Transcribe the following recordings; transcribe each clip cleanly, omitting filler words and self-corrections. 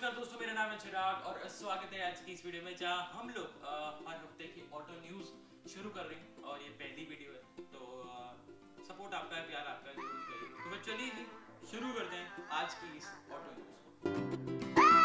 नमस्कार दोस्तों, मेरा नाम है चिराग और स्वागत है आज की इस वीडियो में जहां हम लोग हर हफ्ते की ऑटो न्यूज़ शुरू कर रहे हैं और ये पहली वीडियो है तो सपोर्ट आपका है, प्यार आपका है, जरूर करिए। तो फिर चलिए जी शुरू करते हैं आज की इस ऑटो न्यूज़ को।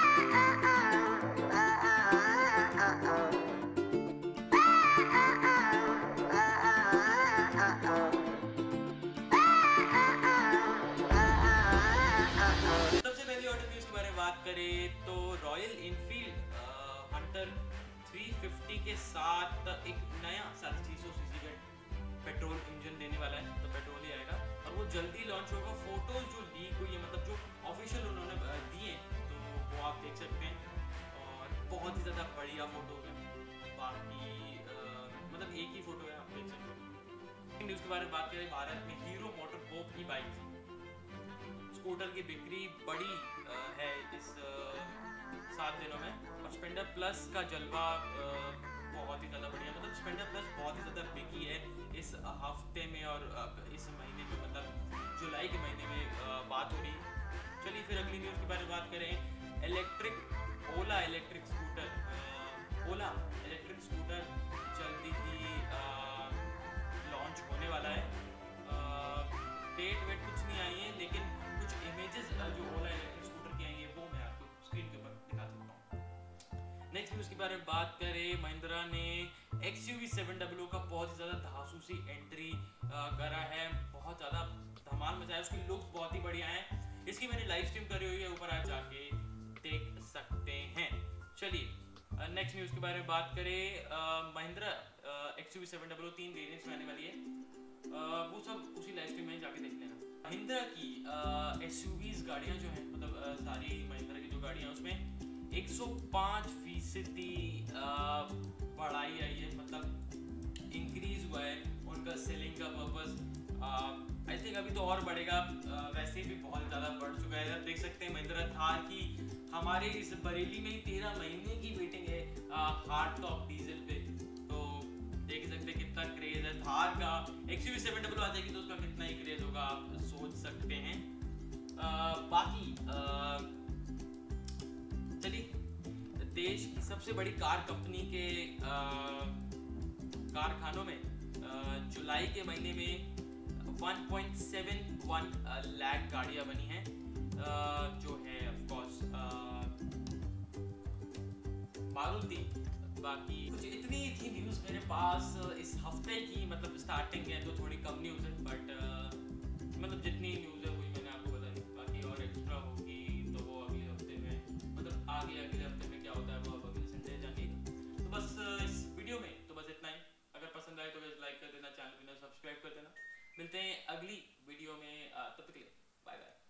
सबसे पहली ऑटो न्यूज़ के बारे में बात करें तो रॉयल इनफील्ड हंटर 350 के साथ एक नया 750 सीसी का पेट्रोल इंजन देने वाला है। तो पेट्रोल ही आएगा और वो जल्दी लॉन्च होगा। फोटोज जो लीक हुई है, मतलब जो ऑफिशियल उन्होंने दिए तो वो आप देख सकते हैं और बहुत ही ज़्यादा बढ़िया फोटो है। बाकी मतलब एक ही फोटो है, आप देख सकते हैं। न्यूज़ के बारे में बात करें, भारत में हीरो मोटोकॉर्प की बाइक स्कूटर की बिक्री बड़ी है इस 7 दिनों में और स्प्लेंडर प्लस का जलवा बहुत ही ज़्यादा बढ़िया, मतलब स्प्लेंडर प्लस बहुत ही ज़्यादा बिकी है इस हफ्ते में और इस महीने में, मतलब जुलाई के महीने में बात हो रही है। चलिए फिर अगली न्यूज़ के बारे में बात करें। ओला इलेक्ट्रिक स्कूटर जल्दी ही लॉन्च होने वाला है। डेट वेट कुछ नहीं आई है, लेकिन कुछ इमेजेस जो ओला इलेक्ट्रिक स्कूटर की आई है वो मैं आपको स्क्रीन के ऊपर दिखा सकता हूँ। नेक्स्ट न्यूज़ के बारे में बात करें, महिंद्रा ने XUV 700 का बहुत ही ज़्यादा धांसू एंट्री करा है, बहुत ज़्यादा धमाल मचाया। उसकी लुक्स बहुत ही बढ़िया है। इसकी मैंने लाइव स्ट्रीम करी हुई है, ऊपर आप जाके देख सकते हैं। चलिए नेक्स्ट न्यूज़ के बारे में बात करें। महिंद्रा XUV 700 3 वेरिएंट्स में आने वाली है, वो सब उसी लाइव स्ट्रीम में जाके देख लेना। महिंद्रा की SUVs गाड़ियाँ जो हैं, मतलब सारी महिंद्रा की जो गाड़ियाँ हैं उसमें 105% बढ़ाई आई है, मतलब इंक्रीज हुआ है उनका सेलिंग का पर्पस। आई थिंक अभी तो और बढ़ेगा, वैसे भी बहुत ज़्यादा बढ़ चुका है। आप देख सकते हैं महिंद्रा थार की हमारे इस बरेली में ही 13 महीने की वेटिंग है हार्ड टॉप डीजल पे। तो देख सकते हैं कितना क्रेज है थार का। XUV 700 आ जाएगी तो उसका कितना ही क्रेज होगा, आप सोच सकते हैं। बाकी चलिए देश की सबसे बड़ी कार कंपनी के कारखानों में जुलाई के महीने में 1.71 लाख गाड़ियां बनी हैं, जो है ऑफ कोर्स मारुति। बाकी कुछ इतनी थी न्यूज़ मेरे पास इस हफ्ते की, मतलब स्टार्टिंग है तो थोड़ी कम न्यूज़ है, बट मतलब जितनी न्यूज़ है वही मैंने आपको बताई। बाकी और एक्स्ट्रा होगी तो वो अगले हफ्ते में, मतलब अगले हफ्ते में क्या होता है वो अगले संडे जानिएगा। तो बस इस वीडियो में तो बस इतना ही। अगर पसंद आए तो लाइक कर देना, चैनल को सब्सक्राइब कर देना। मिलते हैं अगली वीडियो में, तब तक के लिए बाय बाय।